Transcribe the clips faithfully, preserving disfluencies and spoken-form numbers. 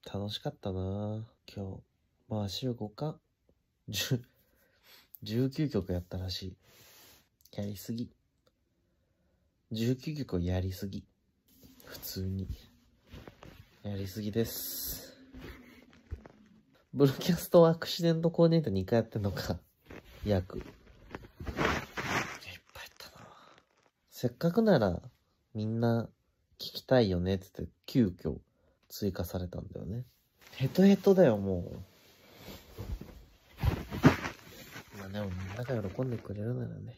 楽しかったな今日。まあ週ごかんじゅじゅうきゅうきょくやったらしい。やりすぎ。じゅうきゅうきょくをやりすぎ。普通にやりすぎです。ブルキャストアクシデントコーディネートにかいやってんのか。約。いっぱいやったな。せっかくならみんな聞きたいよねって言って急遽追加されたんだよね。ヘトヘトだよもう。まあでもみんなが喜んでくれるならね。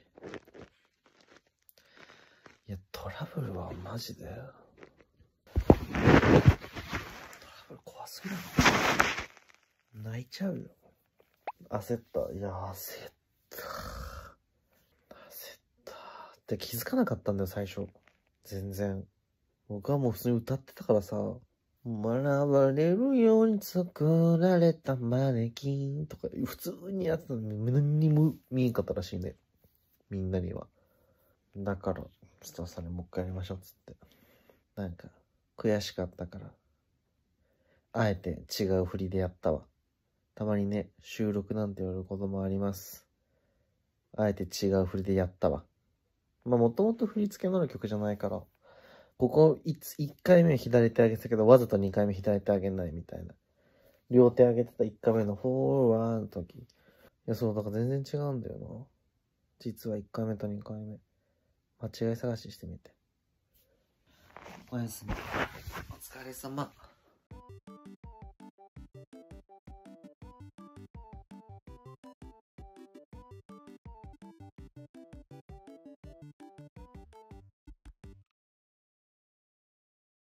いやトラブルはマジでトラブル怖すぎる。泣いちゃうよ。焦った。いや焦った焦ったって気づかなかったんだよ最初。全然僕はもう普通に歌ってたからさ、学ばれるように作られたマネキンとか普通にやってたのに何にも見えんかったらしいね、みんなには。だからスタッフさんにもう一回やりましょうっつって、なんか悔しかったからあえて違う振りでやったわ。たまにね収録なんて言われることもあります。あえて違う振りでやったわ。まあもともと振り付けのある曲じゃないから、ここ 1, いっかいめ左手上げてたけどわざとにかいめ左手上げないみたいな。両手上げてたいっかいめのフォーワーの時、いやそうだから全然違うんだよな実はいっかいめとにかいめ。間違い探ししてみて。おやすみ。お疲れ様。